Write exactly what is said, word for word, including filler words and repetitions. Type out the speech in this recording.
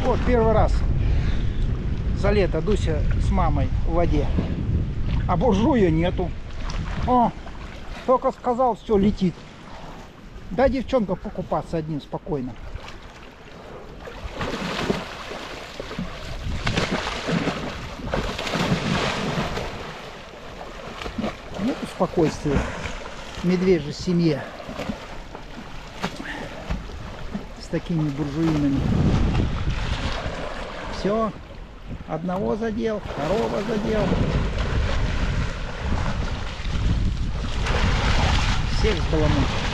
Вот первый раз за лето Дуся с мамой в воде. А буржуя нету. О, только сказал, все, летит. Дай девчонка покупаться одним спокойно. Нету спокойствия в медвежьей семье с такими буржуинами. Все, одного задел, второго задел. Всех сбаламутил.